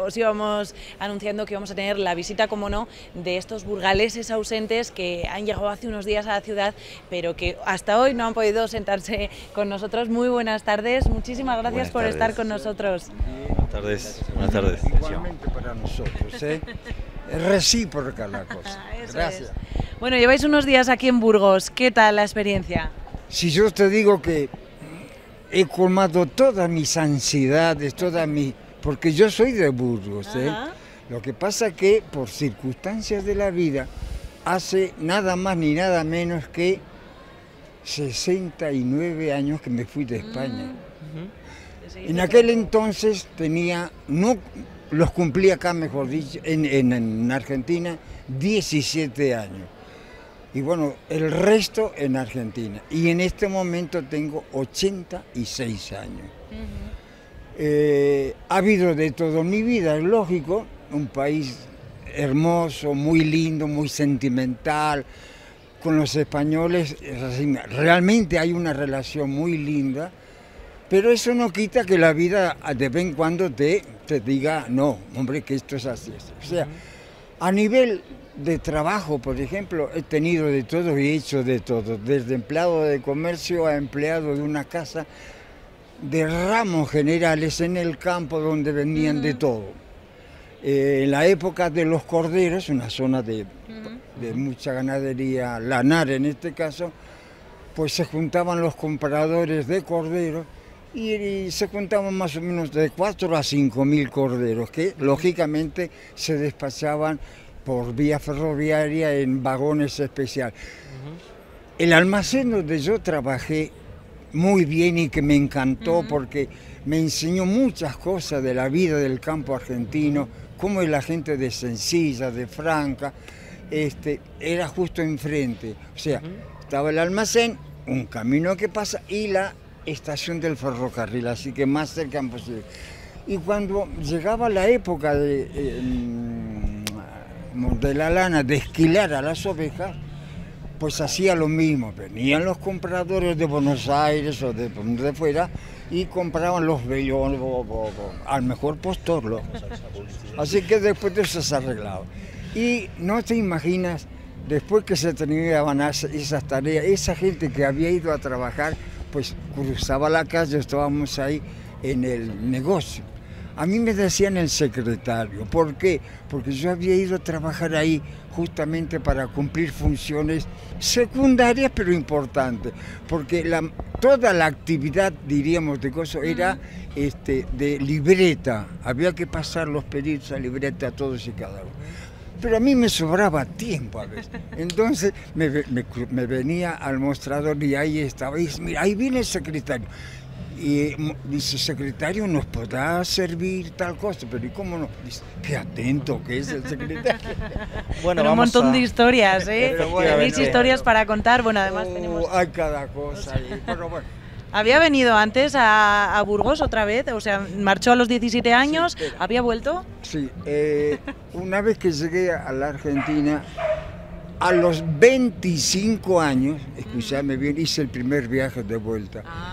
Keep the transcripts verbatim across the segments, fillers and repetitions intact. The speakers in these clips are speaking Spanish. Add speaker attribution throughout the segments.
Speaker 1: os íbamos anunciando que íbamos a tener la visita, como no, de estos burgaleses ausentes que han llegado hace unos días a la ciudad, pero que hasta hoy no han podido sentarse con nosotros. Muy buenas tardes, muchísimas gracias
Speaker 2: buenas
Speaker 1: por
Speaker 2: tardes.
Speaker 1: estar con nosotros.
Speaker 2: Buenas tardes, buenas tardes.
Speaker 3: Igualmente para nosotros, ¿eh? Es recíproca la cosa.
Speaker 1: Eso
Speaker 3: Gracias.
Speaker 1: es. Bueno, lleváis unos días aquí en Burgos, ¿qué tal la experiencia?
Speaker 3: Si yo te digo que he colmado todas mis ansiedades, todas mis... porque yo soy de Burgos, ¿eh?
Speaker 1: Ajá.
Speaker 3: Lo que pasa que por circunstancias de la vida, hace nada más ni nada menos que sesenta y nueve años que me fui de España.
Speaker 1: Mm.
Speaker 3: En aquel entonces tenía, no los cumplí acá, mejor dicho, en, en, en Argentina, diecisiete años. Y bueno, el resto en Argentina. Y en este momento tengo ochenta y seis años. Uh-huh. eh, ha habido de todo en mi vida, es lógico, un país hermoso, muy lindo, muy sentimental. Con los españoles es así, realmente hay una relación muy linda, pero eso no quita que la vida de vez en cuando te, te diga, no, hombre, que esto es así. O sea, a nivel de trabajo, por ejemplo, he tenido de todo y he hecho de todo, desde empleado de comercio a empleado de una casa de ramos generales en el campo donde vendían uh-huh. de todo. Eh, en la época de los corderos, una zona de, uh-huh. de mucha ganadería lanar en este caso, pues se juntaban los compradores de corderos y, y se juntaban más o menos de cuatro a cinco mil corderos que lógicamente se despachaban por vía ferroviaria en vagones especiales. Uh-huh. El almacén donde yo trabajé muy bien y que me encantó uh-huh. porque me enseñó muchas cosas de la vida del campo argentino, cómo es la gente de sencilla, de franca, este, era justo enfrente. O sea, uh-huh. estaba el almacén, un camino que pasa y la estación del ferrocarril, así que más cerca posible. Y cuando llegaba la época de... Eh, de la lana, de esquilar a las ovejas, pues hacía lo mismo. Venían los compradores de Buenos Aires o de donde fuera y compraban los vellones al mejor postor. Lo. Así que después de eso se arreglaba. Y no te imaginas, después que se terminaban esas tareas, esa gente que había ido a trabajar, pues cruzaba la calle, estábamos ahí en el negocio. A mí me decían el secretario. ¿Por qué? Porque yo había ido a trabajar ahí justamente para cumplir funciones secundarias pero importantes. Porque la, toda la actividad, diríamos, de cosas era este, de libreta. Había que pasar los pedidos a libreta a todos y cada uno. Pero a mí me sobraba tiempo a veces. Entonces me, me, me venía al mostrador y ahí estaba. Y dice, mira, ahí viene el secretario. Y dice, secretario, ¿nos podrá servir tal cosa? Pero ¿y cómo no? Dice, qué atento que es el secretario.
Speaker 1: Bueno, un montón a... de historias, ¿eh?
Speaker 3: Bueno,
Speaker 1: Tenéis
Speaker 3: bueno,
Speaker 1: historias
Speaker 3: bueno.
Speaker 1: para contar. Bueno, además
Speaker 3: oh,
Speaker 1: tenemos...
Speaker 3: Hay cada cosa ahí, pero bueno.
Speaker 1: ¿Había venido antes a, a Burgos otra vez? O sea, marchó a los diecisiete años, sí, ¿había vuelto?
Speaker 3: Sí, eh, una vez que llegué a la Argentina, a los veinticinco años, escuchadme bien, hice el primer viaje de vuelta. Ah.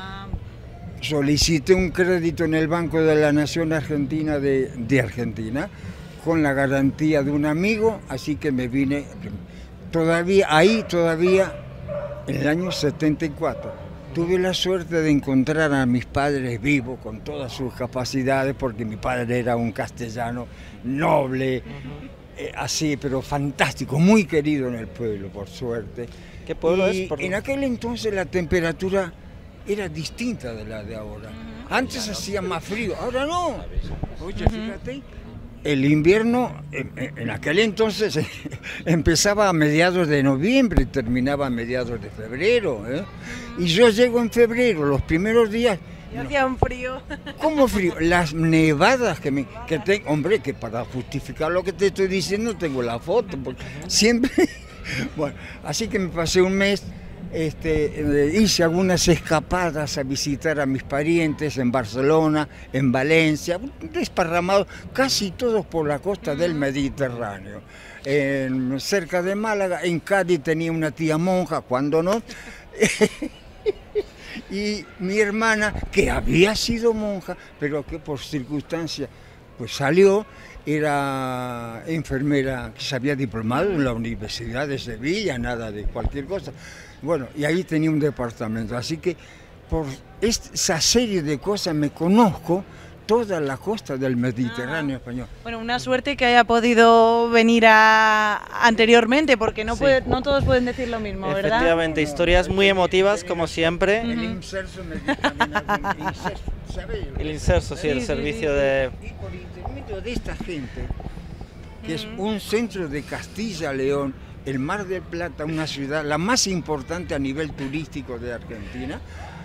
Speaker 3: Solicité un crédito en el Banco de la Nación Argentina de, de Argentina con la garantía de un amigo, así que me vine todavía ahí, todavía en el año setenta y cuatro. Tuve la suerte de encontrar a mis padres vivos con todas sus capacidades, porque mi padre era un castellano noble, uh-huh. eh, así, pero fantástico, muy querido en el pueblo, por suerte.
Speaker 2: ¿Qué pueblo
Speaker 3: y
Speaker 2: es? Por...
Speaker 3: En aquel entonces la temperatura era distinta de la de ahora. Uh-huh. Antes hacía más frío, ahora no. Oye, uh-huh. fíjate, el invierno en, en aquel entonces empezaba a mediados de noviembre y terminaba a mediados de febrero. ¿eh? Uh-huh. Y yo llego en febrero, los primeros días.
Speaker 1: Y hacía un frío.
Speaker 3: ¿Cómo frío? Las nevadas que me... Que tengo, hombre, que para justificar lo que te estoy diciendo tengo la foto, porque siempre... Bueno, así que me pasé un mes. Este, hice algunas escapadas a visitar a mis parientes en Barcelona, en Valencia, desparramados casi todos por la costa del Mediterráneo. En, cerca de Málaga, en Cádiz tenía una tía monja, cuando no, y mi hermana, que había sido monja, pero que por circunstancias Pues salió, era enfermera que se había diplomado en la Universidad de Sevilla, nada de cualquier cosa. Bueno, y ahí tenía un departamento, así que por esa serie de cosas me conozco toda la costa del Mediterráneo ah. español.
Speaker 1: Bueno, una suerte que haya podido venir a... anteriormente, porque no, sí. puede, no todos pueden decir lo mismo, ¿verdad?
Speaker 4: Efectivamente, historias muy emotivas, como siempre.
Speaker 3: El inserso me dijo también algún inserso, ¿sabes?
Speaker 4: El inserso, sí, el sí, servicio sí, sí. de...
Speaker 3: Y por intermedio de esta gente, que es un centro de Castilla-León, el Mar del Plata, una ciudad la más importante a nivel turístico de Argentina,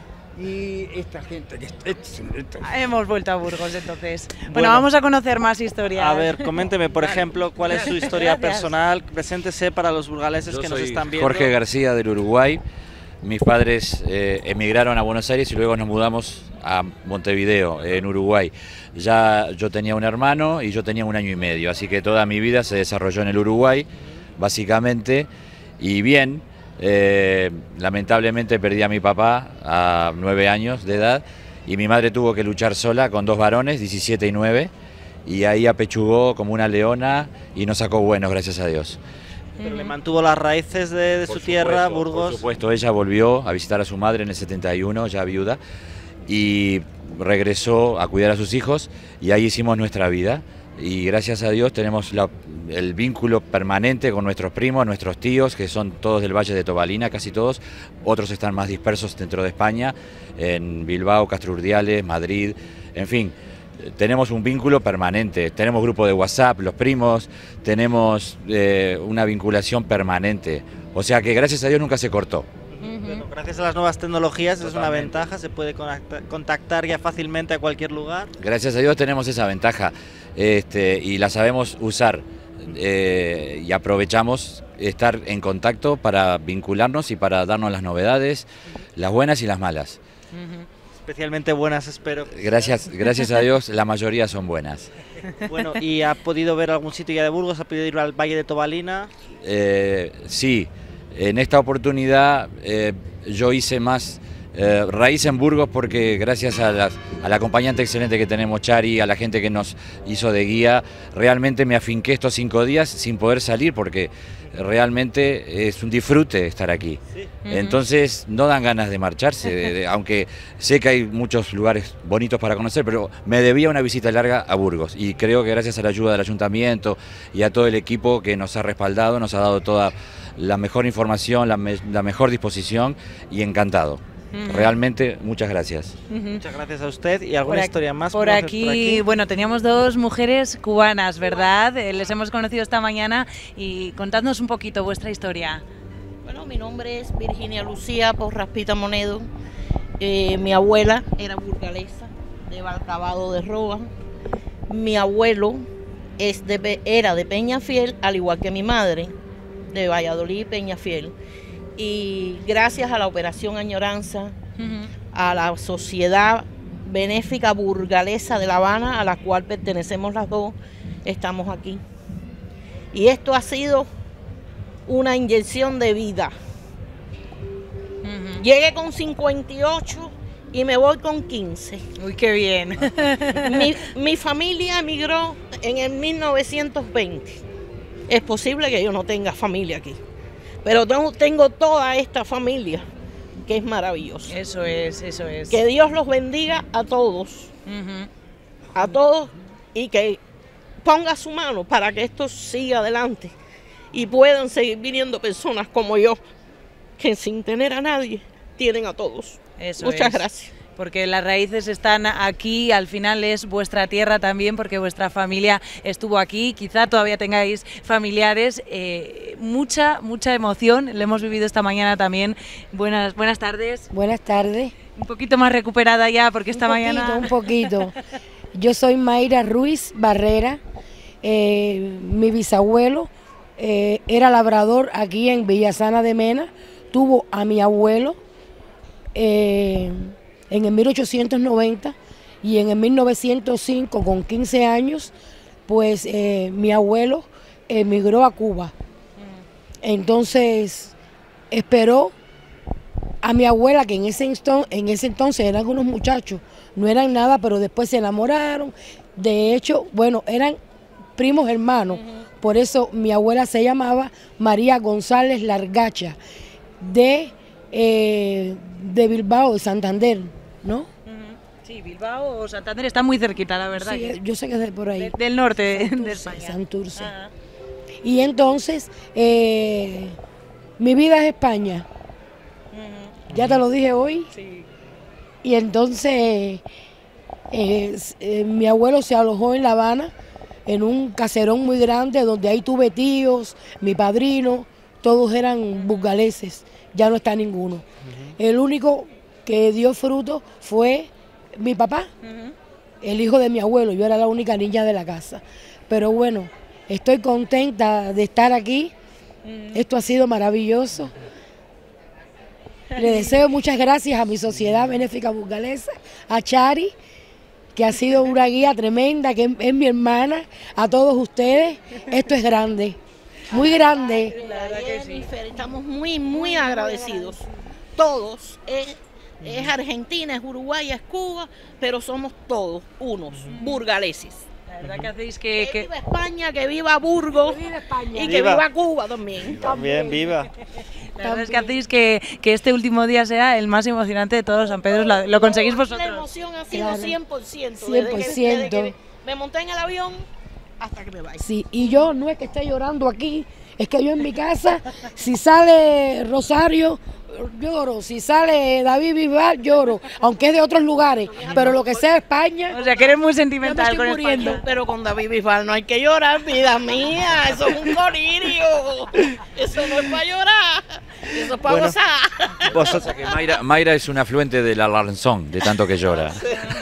Speaker 3: y esta gente que esto, esto.
Speaker 1: Hemos vuelto a Burgos entonces. Bueno, bueno, vamos a conocer más historias.
Speaker 4: A ver, coménteme, por ejemplo, cuál es su historia personal. Preséntese para los burgaleses
Speaker 2: Yo
Speaker 4: que
Speaker 2: soy
Speaker 4: nos están viendo.
Speaker 2: Jorge García, del Uruguay. Mis padres eh, emigraron a Buenos Aires y luego nos mudamos a Montevideo, en Uruguay. Ya yo tenía un hermano y yo tenía un año y medio, así que toda mi vida se desarrolló en el Uruguay, básicamente, y bien. Eh, lamentablemente perdí a mi papá a nueve años de edad y mi madre tuvo que luchar sola con dos varones, diecisiete y nueve, y ahí apechugó como una leona y nos sacó buenos, gracias a Dios.
Speaker 4: Pero le mantuvo las raíces de, de su supuesto, tierra, Burgos.
Speaker 2: Por supuesto, ella volvió a visitar a su madre en el setenta y uno, ya viuda, y regresó a cuidar a sus hijos y ahí hicimos nuestra vida. Y gracias a Dios tenemos la, el vínculo permanente con nuestros primos, nuestros tíos, que son todos del Valle de Tobalina, casi todos. Otros están más dispersos dentro de España, en Bilbao, Castro Urdiales, Madrid, en fin. Tenemos un vínculo permanente, tenemos grupo de WhatsApp, los primos, tenemos eh, una vinculación permanente. O sea que gracias a Dios nunca se cortó.
Speaker 4: Bueno, gracias a las nuevas tecnologías Totalmente. Es una ventaja, se puede contactar ya fácilmente a cualquier lugar.
Speaker 2: Gracias a Dios tenemos esa ventaja este, y la sabemos usar eh, y aprovechamos estar en contacto para vincularnos y para darnos las novedades, las buenas y las malas.
Speaker 4: Uh-huh. Especialmente buenas, espero.
Speaker 2: Gracias, gracias a Dios la mayoría son buenas.
Speaker 4: Bueno, ¿y ha podido ver algún sitio ya de Burgos? ¿Ha podido ir al Valle de Tobalina?
Speaker 2: Eh, sí. En esta oportunidad eh, yo hice más eh, raíz en Burgos porque gracias a la, a la acompañante excelente que tenemos, Chari, a la gente que nos hizo de guía, realmente me afinqué estos cinco días sin poder salir porque realmente es un disfrute estar aquí. Sí. Entonces no dan ganas de marcharse, de, de, aunque sé que hay muchos lugares bonitos para conocer, pero me debía una visita larga a Burgos y creo que gracias a la ayuda del ayuntamiento y a todo el equipo que nos ha respaldado, nos ha dado toda la mejor información, la, me, la mejor disposición y encantado. Uh-huh. Realmente, muchas gracias.
Speaker 4: Uh-huh. Muchas gracias a usted. ¿Y alguna aquí, historia más?
Speaker 1: Por aquí, por aquí, bueno, teníamos dos mujeres cubanas, ¿verdad? Eh, les hemos conocido esta mañana y contadnos un poquito vuestra historia.
Speaker 5: Bueno, mi nombre es Virginia Lucía Porraspita Monedo. Eh, mi abuela era burgalesa de Valcabado de Roa. Mi abuelo es de, era de Peñafiel, al igual que mi madre, de Valladolid y Peñafiel. Y gracias a la Operación Añoranza, uh-huh. a la Sociedad Benéfica Burgalesa de La Habana, a la cual pertenecemos las dos, estamos aquí. Y esto ha sido una inyección de vida. Uh-huh. Llegué con cincuenta y ocho y me voy con quince.
Speaker 1: Uy, qué bien.
Speaker 5: mi, mi familia emigró en el mil novecientos veinte. Es posible que yo no tenga familia aquí, pero tengo, tengo toda esta familia, que es maravillosa.
Speaker 1: Eso es, eso es.
Speaker 5: Que Dios los bendiga a todos, uh-huh. a todos, y que ponga su mano para que esto siga adelante y puedan seguir viniendo personas como yo, que sin tener a nadie, tienen a todos.
Speaker 1: Eso
Speaker 5: Muchas
Speaker 1: es.
Speaker 5: gracias.
Speaker 1: Porque las raíces están aquí, al final es vuestra tierra también, porque vuestra familia estuvo aquí, quizá todavía tengáis familiares, eh, mucha, mucha emoción, lo hemos vivido esta mañana también. Buenas, buenas tardes.
Speaker 6: Buenas tardes.
Speaker 1: Un poquito más recuperada ya, porque esta
Speaker 6: un poquito,
Speaker 1: mañana...
Speaker 6: Un poquito, Yo soy Mayra Ruiz Barrera, eh, mi bisabuelo eh, era labrador aquí en Villasana de Mena, tuvo a mi abuelo, eh, en el mil ochocientos noventa y en el mil novecientos cinco, con quince años, pues eh, mi abuelo emigró a Cuba. Entonces esperó a mi abuela, que en ese, en ese entonces eran unos muchachos, no eran nada, pero después se enamoraron De hecho, bueno, eran primos hermanos. Uh-huh. Por eso mi abuela se llamaba María González Largacha, de, eh, de Bilbao, de Santander, ¿no?
Speaker 1: Uh-huh. Sí, Bilbao o Santander está muy cerquita, la verdad.
Speaker 6: Sí, yo sé que es de por ahí.
Speaker 1: De, del norte
Speaker 6: Santurce,
Speaker 1: de España.
Speaker 6: Santurce.
Speaker 1: Uh-huh.
Speaker 6: Y entonces, eh, mi vida es España. Uh-huh. Ya te lo dije hoy.
Speaker 1: Sí.
Speaker 6: Y entonces, eh, eh, mi abuelo se alojó en La Habana, en un caserón muy grande, donde ahí tuve tíos, mi padrino, todos eran burgaleses, ya no está ninguno. Uh-huh. El único que dio fruto fue mi papá, uh-huh. el hijo de mi abuelo, yo era la única niña de la casa. Pero bueno, estoy contenta de estar aquí, uh-huh. esto ha sido maravilloso. Le deseo muchas gracias a mi sociedad benéfica burgalesa, a Chari, que ha sido una guía tremenda, que es mi hermana, a todos ustedes. Esto es grande, muy grande.
Speaker 5: La verdad que sí. Estamos muy, muy agradecidos, todos. Es, es Argentina, es Uruguay, es Cuba, pero somos todos unos, burgaleses.
Speaker 1: La verdad que hacéis que...
Speaker 5: Que viva España, que viva Burgos, que viva España. Y que viva, viva Cuba también.
Speaker 4: También, viva.
Speaker 1: La verdad es que hacéis que, que este último día sea el más emocionante de todos San Pedro, lo, lo conseguís vosotros.
Speaker 5: La emoción ha sido
Speaker 6: claro.
Speaker 5: cien por ciento.
Speaker 6: cien por ciento.
Speaker 5: Desde que, desde que me monté en el avión hasta que me vaya.
Speaker 6: Sí, y yo no es que esté llorando aquí, es que yo en mi casa, si sale Rosario, lloro, si sale David Bisbal, lloro, aunque es de otros lugares, pero lo que sea España.
Speaker 1: O sea, que eres muy sentimental con
Speaker 5: muriendo. España. Pero con David Bisbal no hay que llorar, vida mía, eso es un colirio, eso no es para llorar, eso es para
Speaker 2: bueno,
Speaker 5: gozar.
Speaker 2: Vosotros, que Mayra, Mayra es un afluente de la Alarnzón, de tanto que llora.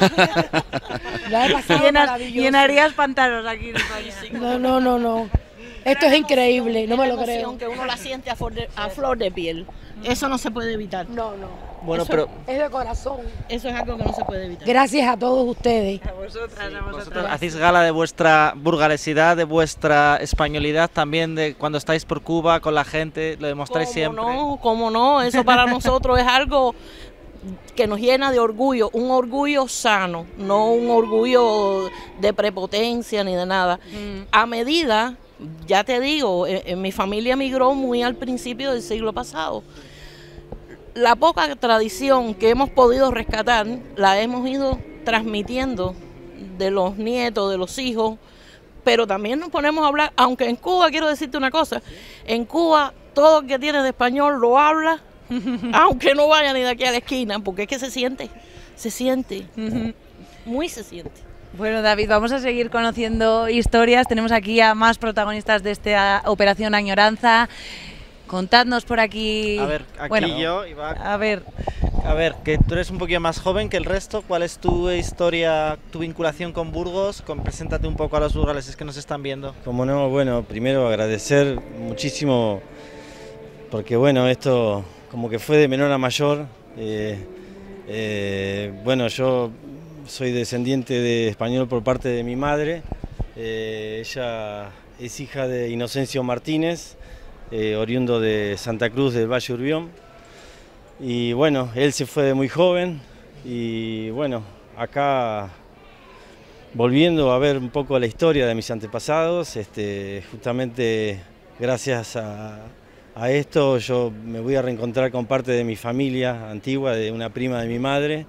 Speaker 1: Llenas, llenarías pantanos aquí en España.
Speaker 6: No, no, no, no. Esto es increíble, no me lo creo.
Speaker 5: Que uno la siente a flor de, a flor de piel. Eso no se puede evitar.
Speaker 6: No, no.
Speaker 4: Bueno,
Speaker 6: eso
Speaker 4: pero
Speaker 6: es de corazón.
Speaker 5: Eso es algo que no se puede evitar.
Speaker 6: Gracias a todos ustedes.
Speaker 1: A vosotras, sí, a vosotras.
Speaker 4: Vosotros hacéis gala de vuestra burgalesidad, de vuestra españolidad, también de cuando estáis por Cuba con la gente, lo demostráis
Speaker 5: ¿Cómo
Speaker 4: siempre.
Speaker 5: No, cómo no, eso para nosotros es algo que nos llena de orgullo, un orgullo sano, no un orgullo de prepotencia ni de nada. Mm. A medida, ya te digo, en, en mi familia migró muy al principio del siglo pasado. La poca tradición que hemos podido rescatar la hemos ido transmitiendo de los nietos, de los hijos, pero también nos ponemos a hablar, aunque en Cuba, quiero decirte una cosa, en Cuba todo el que tiene de español lo habla, aunque no vaya ni de aquí a la esquina, porque es que se siente, se siente, muy se siente.
Speaker 1: Bueno, David, vamos a seguir conociendo historias. Tenemos aquí a más protagonistas de esta Operación Añoranza. Contadnos por aquí.
Speaker 4: A ver, aquí
Speaker 1: bueno,
Speaker 4: yo, Iván.
Speaker 1: A ver.
Speaker 4: A ver, que tú eres un poquito más joven que el resto. ¿Cuál es tu historia, tu vinculación con Burgos? Con, preséntate un poco a los burgaleses que nos están viendo.
Speaker 7: Como no, bueno, primero agradecer muchísimo, porque bueno, esto como que fue de menor a mayor. Eh, eh, bueno, yo soy descendiente de español por parte de mi madre. Eh, ella es hija de Inocencio Martínez, eh, oriundo de Santa Cruz del Valle Urbión. Y bueno, él se fue de muy joven y bueno, acá volviendo a ver un poco la historia de mis antepasados, este, justamente gracias a, a esto yo me voy a reencontrar con parte de mi familia antigua, de una prima de mi madre,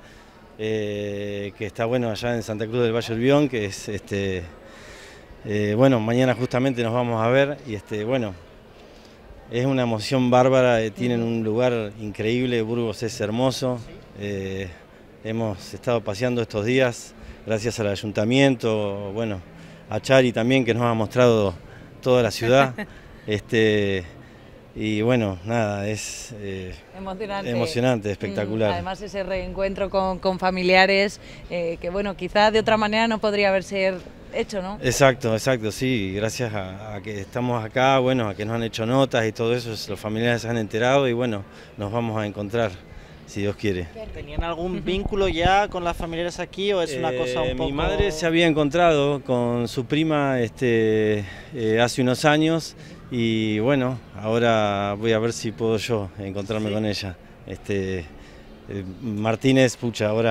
Speaker 7: eh, que está bueno allá en Santa Cruz del Valle Urbión, que es, este, eh, bueno, mañana justamente nos vamos a ver y este, bueno, es una emoción bárbara, eh, tienen un lugar increíble, Burgos es hermoso, eh, hemos estado paseando estos días gracias al ayuntamiento, bueno, a Chari también que nos ha mostrado toda la ciudad, este, y bueno, nada, es eh,
Speaker 1: emocionante.
Speaker 7: emocionante, espectacular.
Speaker 1: Además ese reencuentro con, con familiares, eh, que bueno, quizás de otra manera no podría haberse hecho, ¿no?
Speaker 7: Exacto, exacto, sí, gracias a, a que estamos acá, bueno, a que nos han hecho notas y todo eso, los familiares se han enterado y bueno, nos vamos a encontrar, si Dios quiere.
Speaker 4: ¿Tenían algún vínculo ya con las familiares aquí o es una
Speaker 7: eh,
Speaker 4: cosa un poco...?
Speaker 7: Mi madre se había encontrado con su prima este, eh, hace unos años y bueno, ahora voy a ver si puedo yo encontrarme ¿Sí? con ella. Este, eh, Martínez, pucha, ahora...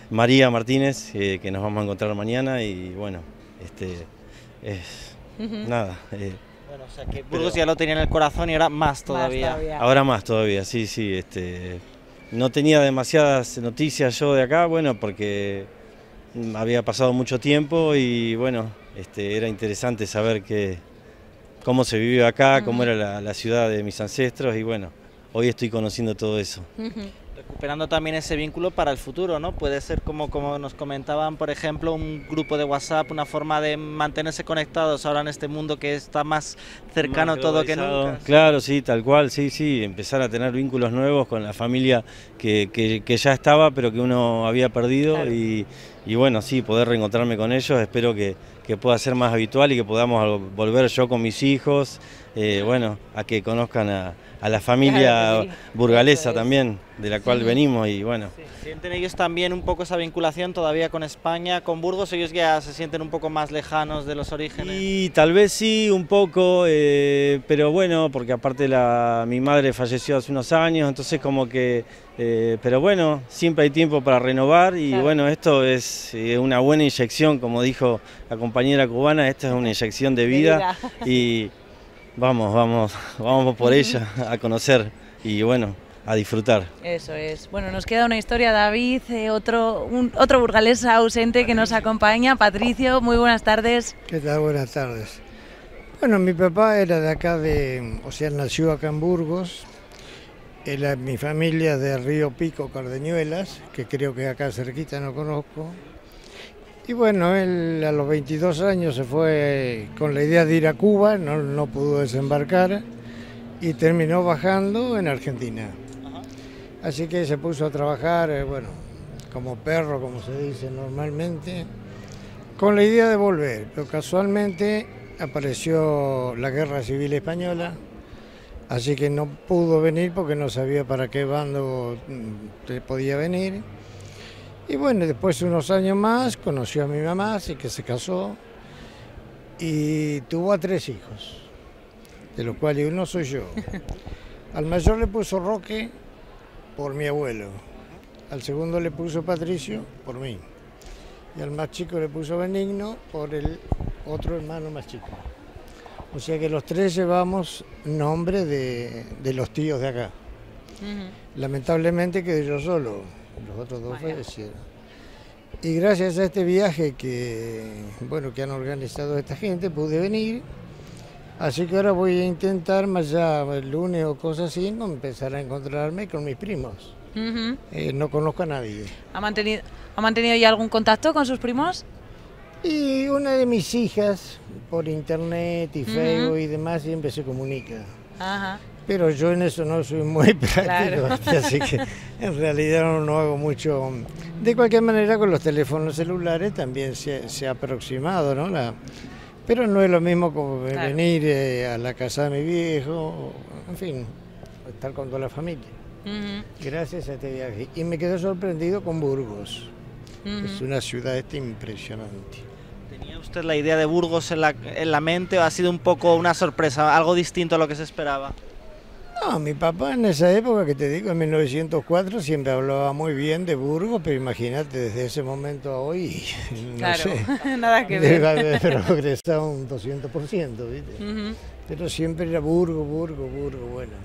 Speaker 7: María Martínez, eh, que nos vamos a encontrar mañana y bueno, este, es
Speaker 1: Ujú.
Speaker 7: nada. eh,
Speaker 4: Bueno, o sea que Burgos ya lo tenía en el corazón y ahora más todavía.
Speaker 1: Más todavía.
Speaker 7: Ahora más todavía, sí, sí. Este, no tenía demasiadas noticias yo de acá, bueno, porque mm, había pasado mucho tiempo y bueno, este, era interesante saber que, cómo se vivió acá,
Speaker 1: Ujú.
Speaker 7: cómo era la, la ciudad de mis ancestros y bueno, hoy estoy conociendo todo eso.
Speaker 1: Ujú.
Speaker 4: Recuperando también ese vínculo para el futuro, ¿no? Puede ser como, como nos comentaban, por ejemplo, un grupo de WhatsApp, una forma de mantenerse conectados ahora en este mundo que está más cercano
Speaker 7: Más
Speaker 4: todo que
Speaker 7: globalizado.
Speaker 4: nunca.
Speaker 7: Claro, sí, tal cual, sí, sí, empezar a tener vínculos nuevos con la familia que, que- que ya estaba, pero que uno había perdido
Speaker 1: Claro.
Speaker 7: y, y bueno, sí, poder reencontrarme con ellos, espero que, que pueda ser más habitual y que podamos volver yo con mis hijos, eh, bueno, a que conozcan a, a la familia
Speaker 1: Claro que sí.
Speaker 7: burgalesa
Speaker 1: Eso es.
Speaker 7: también, de la cual
Speaker 1: Sí.
Speaker 7: venimos y bueno.
Speaker 4: ¿Sienten ellos también un poco esa vinculación todavía con España, con Burgos? ¿Ellos ya se sienten un poco más lejanos de los orígenes?
Speaker 7: Y tal vez sí, un poco, eh, pero bueno, porque aparte la, mi madre falleció hace unos años, entonces como que, eh, pero bueno, siempre hay tiempo para renovar y
Speaker 1: Claro.
Speaker 7: bueno, esto es eh, una buena inyección, como dijo la compañera cubana, esta es una inyección de vida, y vamos, vamos, vamos por ella a conocer y bueno, a disfrutar.
Speaker 1: Eso es. Bueno, nos queda una historia, David, eh, otro, un, otro burgalés ausente que nos acompaña, Patricio, muy buenas tardes.
Speaker 8: ¿Qué tal? Buenas tardes. Bueno, mi papá era de acá de, o sea, nació acá en Burgos. Era mi familia de Río Pico, Cardeñuelas, que creo que acá cerquita no conozco. Y bueno, él a los veintidós años se fue con la idea de ir a Cuba, no, no pudo desembarcar y terminó bajando en Argentina. Así que se puso a trabajar, eh, bueno, como perro, como se dice normalmente, con la idea de volver, pero casualmente apareció la Guerra Civil Española, así que no pudo venir porque no sabía para qué bando mm, podía venir. Y bueno, después de unos años más conoció a mi mamá, así que se casó y tuvo a tres hijos, de los cuales uno soy yo. Al mayor le puso Roque por mi abuelo, al segundo le puso Patricio por mí y al más chico le puso Benigno por el otro hermano más chico. O sea que los tres llevamos nombre de, de los tíos de acá.
Speaker 1: Ujú.
Speaker 8: Lamentablemente quedé yo solo, los otros dos fallecieron. Y gracias a este viaje que, bueno, que han organizado esta gente, pude venir. Así que ahora voy a intentar, más ya el lunes o cosas así, empezar a encontrarme con mis primos.
Speaker 1: Ujú.
Speaker 8: Eh, no conozco a nadie.
Speaker 1: ¿Ha mantenido, ¿Ha mantenido ya algún contacto con sus primos?
Speaker 8: Y una de mis hijas, por internet y Facebook
Speaker 1: Ujú.
Speaker 8: y demás, siempre se comunica.
Speaker 1: Ajá.
Speaker 8: Pero yo en eso no soy muy práctico,
Speaker 1: Claro.
Speaker 8: así que en realidad no, no hago mucho. De cualquier manera, con los teléfonos celulares también se, se ha aproximado, ¿no? La, pero no es lo mismo como
Speaker 1: Claro.
Speaker 8: venir eh, a la casa de mi viejo, en fin, estar con toda la familia.
Speaker 1: Ujú.
Speaker 8: Gracias a este viaje. Y me quedé sorprendido con Burgos.
Speaker 1: Ujú.
Speaker 8: Es una ciudad este impresionante.
Speaker 4: ¿Tenía usted la idea de Burgos en la, en la mente o ha sido un poco una sorpresa, algo distinto a lo que se esperaba?
Speaker 8: No, mi papá en esa época, que te digo, en mil novecientos cuatro, siempre hablaba muy bien de Burgos, pero imagínate, desde ese momento a hoy, no
Speaker 1: Claro,
Speaker 8: sé,
Speaker 1: nada que
Speaker 8: debe
Speaker 1: ver.
Speaker 8: haber progresado un doscientos por ciento, ¿viste?
Speaker 1: Ujú.
Speaker 8: Pero siempre era Burgos, Burgos, Burgos, bueno.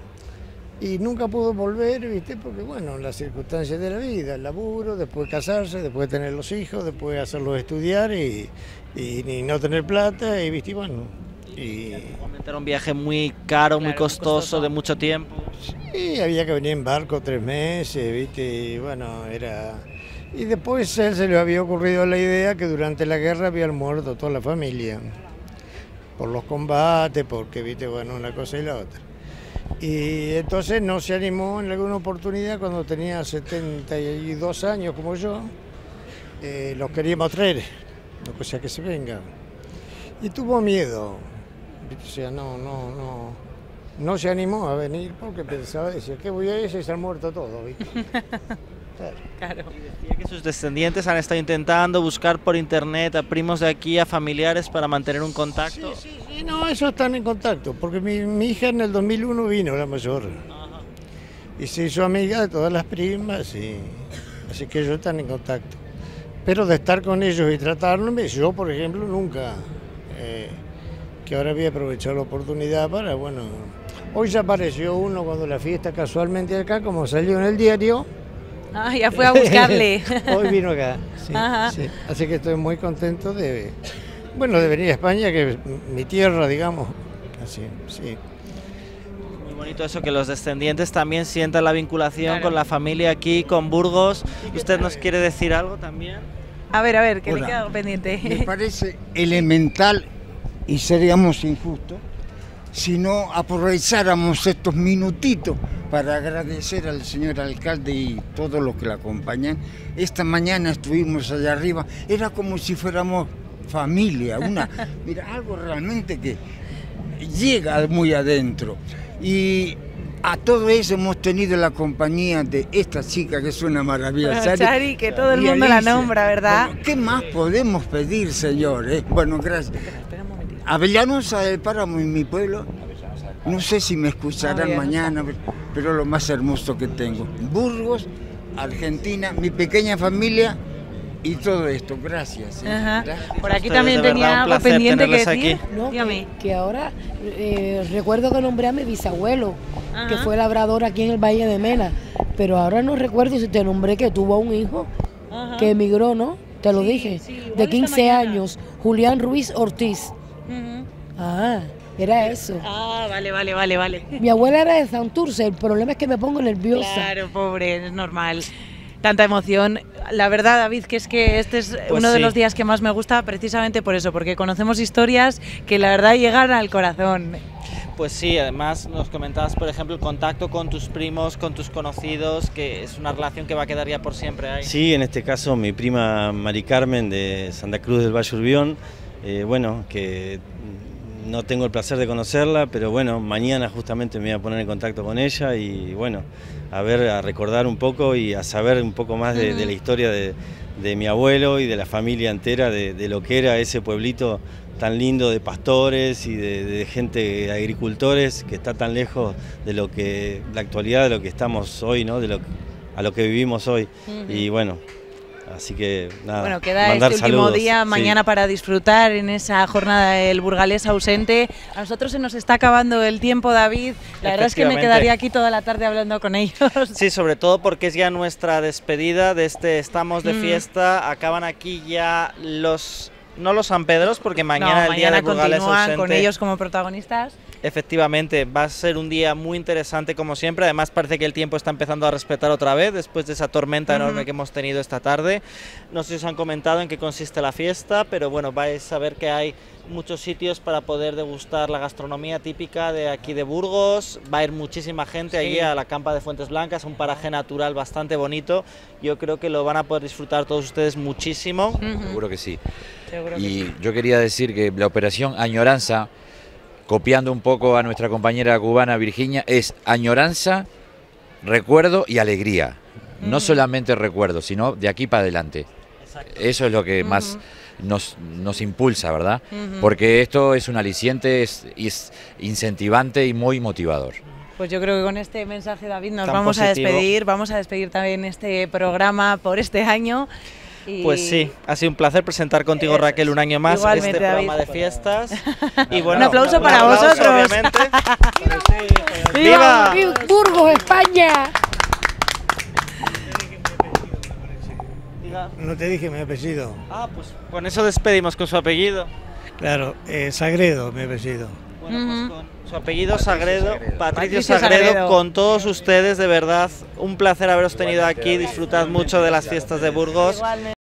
Speaker 8: Y nunca pudo volver, ¿viste? Porque, bueno, las circunstancias de la vida, el laburo, después casarse, después tener los hijos, después hacerlos estudiar y, y, y no tener plata, y, ¿viste? Y bueno, y,
Speaker 4: Era un viaje muy caro, muy
Speaker 1: Claro, muy
Speaker 4: costoso,
Speaker 1: costoso.
Speaker 4: de mucho tiempo.
Speaker 8: y había que venir en barco tres meses, ¿viste? Y bueno, era... Y después a él se le había ocurrido la idea que durante la guerra habían muerto toda la familia, por los combates, porque, ¿viste? Bueno, una cosa y la otra. Y entonces no se animó en alguna oportunidad cuando tenía setenta y dos años como yo, eh, los queríamos traer, o sea que se venga. Y tuvo miedo, ¿viste? O sea, no, no, no, no se animó a venir porque pensaba, decía, ¿qué voy a ir si se han muerto todos? ¿Viste? Claro.
Speaker 1: Claro.
Speaker 4: Decía que sus descendientes han estado intentando buscar por internet a primos de aquí, a familiares para mantener un contacto.
Speaker 8: Sí, sí, sí, no, eso están en contacto, porque mi, mi hija en el dos mil uno vino, la mayor, y se hizo amiga de todas las primas, y, así que ellos están en contacto. pero de estar con ellos y tratarme, yo por ejemplo nunca, eh, que ahora voy a aprovechar la oportunidad para, bueno, hoy ya apareció uno cuando la fiesta casualmente acá, como salió en el diario.
Speaker 1: Ah, ya fue a buscarle.
Speaker 8: Hoy vino acá, sí, sí. Así que estoy muy contento de, bueno, de venir a España, que es mi tierra, digamos, así, sí.
Speaker 4: Muy bonito eso, que los descendientes también sientan la vinculación
Speaker 1: claro.
Speaker 4: con la familia aquí, con Burgos. ¿Usted nos quiere decir algo también?
Speaker 1: A ver, a ver, que
Speaker 3: Hola.
Speaker 1: le queda pendiente.
Speaker 3: Me parece elemental y seríamos injustos si no aprovecháramos estos minutitos para agradecer al señor alcalde y todos los que le acompañan. Esta mañana estuvimos allá arriba, era como si fuéramos familia, una, mira, algo realmente que llega muy adentro. Y a todo eso hemos tenido la compañía de esta chica que es una maravilla,
Speaker 1: Bueno,
Speaker 3: Chari,
Speaker 1: Chari, que todo el
Speaker 3: y
Speaker 1: mundo la
Speaker 3: Alicia.
Speaker 1: nombra, ¿verdad?
Speaker 3: Bueno, ¿qué más podemos pedir, señor? eh? Bueno, gracias. Avellanosa del Páramo en mi pueblo, no sé si me escucharán mañana, pero lo más hermoso que tengo. Burgos, Argentina, mi pequeña familia y todo esto. Gracias. eh.
Speaker 1: Ajá.
Speaker 3: Gracias.
Speaker 1: Por aquí
Speaker 4: Ustedes,
Speaker 1: también
Speaker 4: de
Speaker 1: tenía
Speaker 4: verdad, un
Speaker 1: algo
Speaker 4: placer
Speaker 1: pendiente que
Speaker 4: tenerles
Speaker 1: decir.
Speaker 4: aquí.
Speaker 6: No,
Speaker 1: Dígame.
Speaker 6: que, que ahora eh, recuerdo que nombré a mi bisabuelo,
Speaker 1: Ajá.
Speaker 6: que fue labrador aquí en el Valle de Mena, pero ahora no recuerdo si te nombré que tuvo un hijo
Speaker 1: Ajá.
Speaker 6: que emigró, ¿no? Te lo
Speaker 1: Sí,
Speaker 6: dije,
Speaker 1: sí, igual
Speaker 6: de
Speaker 1: esta
Speaker 6: quince
Speaker 1: mañana.
Speaker 6: años, Julián Ruiz Ortiz.
Speaker 1: Ujú.
Speaker 6: Ah, era eso.
Speaker 1: Ah, vale, vale, vale, vale.
Speaker 6: Mi abuela era de Santurce, el problema es que me pongo nerviosa.
Speaker 1: Claro, pobre, es normal. Tanta emoción. La verdad, David, que es que este es
Speaker 4: Pues
Speaker 1: uno de
Speaker 4: sí.
Speaker 1: los días que más me gusta precisamente por eso, porque conocemos historias que la verdad llegan al corazón.
Speaker 4: Pues sí, además nos comentabas, por ejemplo, el contacto con tus primos, con tus conocidos, que es una relación que va a quedar ya por siempre ahí.
Speaker 7: Sí, en este caso mi prima Mari Carmen de Santa Cruz del Valle Urbión, eh, bueno, que no tengo el placer de conocerla, pero bueno, mañana justamente me voy a poner en contacto con ella y bueno, a ver, a recordar un poco y a saber un poco más de, de la historia de, de mi abuelo y de la familia entera, de, de lo que era ese pueblito tan lindo de pastores y de, de gente, de agricultores, que está tan lejos de lo que, la actualidad de lo que estamos hoy, ¿no? De lo, a lo que vivimos hoy.
Speaker 1: Ujú.
Speaker 7: Y bueno, así que nada,
Speaker 1: Bueno, queda
Speaker 7: mandar
Speaker 1: este último
Speaker 7: saludos,
Speaker 1: día
Speaker 7: sí.
Speaker 1: mañana para disfrutar en esa jornada del burgalés ausente. A nosotros se nos está acabando el tiempo, David. La verdad es que me
Speaker 4: Efectivamente.
Speaker 1: quedaría aquí toda la tarde hablando con ellos.
Speaker 4: Sí, sobre todo porque es ya nuestra despedida de este Estamos de
Speaker 1: Mm.
Speaker 4: Fiesta. Acaban aquí ya los, no los San Pedros, porque mañana
Speaker 1: No,
Speaker 4: el día
Speaker 1: mañana
Speaker 4: de Burgales
Speaker 1: continúan
Speaker 4: ausente.
Speaker 1: con ellos como protagonistas.
Speaker 4: Efectivamente, va a ser un día muy interesante como siempre. Además parece que el tiempo está empezando a respetar otra vez después de esa tormenta
Speaker 1: Ujú.
Speaker 4: enorme que hemos tenido esta tarde. No sé si os han comentado en qué consiste la fiesta, pero bueno, vais a ver que hay muchos sitios para poder degustar la gastronomía típica de aquí de Burgos. Va a ir muchísima gente
Speaker 1: Sí.
Speaker 4: allí a la Campa de Fuentes Blancas, un paraje natural bastante bonito. Yo creo que lo van a poder disfrutar todos ustedes muchísimo.
Speaker 1: Ujú.
Speaker 2: Seguro que sí.
Speaker 1: Seguro que
Speaker 2: Y
Speaker 1: sí.
Speaker 2: yo quería decir que la operación Añoranza, copiando un poco a nuestra compañera cubana Virginia, es añoranza, recuerdo y alegría. No
Speaker 1: Ujú.
Speaker 2: solamente recuerdo, sino de aquí para adelante. Eso es lo que más nos, nos impulsa, ¿verdad?
Speaker 1: Ujú.
Speaker 2: Porque esto es un aliciente, es, es incentivante y muy motivador.
Speaker 1: Pues yo creo que con este mensaje, David, nos
Speaker 4: Tan
Speaker 1: vamos
Speaker 4: positivo.
Speaker 1: a despedir. Vamos a despedir también este programa por este año. Y
Speaker 4: Pues sí, ha sido un placer presentar contigo,
Speaker 1: Eso
Speaker 4: Raquel,
Speaker 1: es.
Speaker 4: un año más
Speaker 1: Igualmente,
Speaker 4: este programa
Speaker 1: David.
Speaker 4: de fiestas. Y bueno,
Speaker 1: Un aplauso
Speaker 4: un
Speaker 1: para
Speaker 4: aplauso,
Speaker 1: vosotros.
Speaker 4: obviamente.
Speaker 6: ¡Viva! Burgos, España!
Speaker 4: Diga.
Speaker 8: No te dije mi apellido.
Speaker 4: Ah, pues con eso despedimos con su apellido.
Speaker 8: Claro, eh, Sagredo, mi apellido.
Speaker 4: Bueno,
Speaker 1: Ujú.
Speaker 4: pues con su apellido Sagredo, Patricio,
Speaker 1: Patricio
Speaker 4: Sagredo,
Speaker 1: Sagredo.
Speaker 4: con todos ustedes, de verdad, un placer haberos tenido aquí. Disfrutad mucho de las fiestas de Burgos.
Speaker 1: Igualmente.